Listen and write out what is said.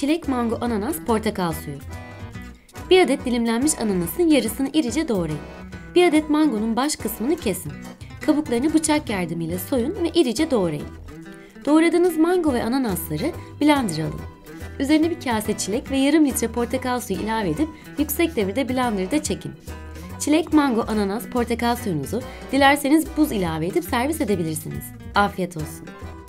çilek, mango, ananas, portakal suyu. 1 adet dilimlenmiş ananasın yarısını irice doğrayın. 1 adet mangonun baş kısmını kesin. Kabuklarını bıçak yardımıyla soyun ve irice doğrayın. Doğradığınız mango ve ananasları blender'a alın. Üzerine bir kase çilek ve yarım litre portakal suyu ilave edip yüksek devirde blender'da çekin. Çilek, mango, ananas, portakal suyunuzu dilerseniz buz ilave edip servis edebilirsiniz. Afiyet olsun.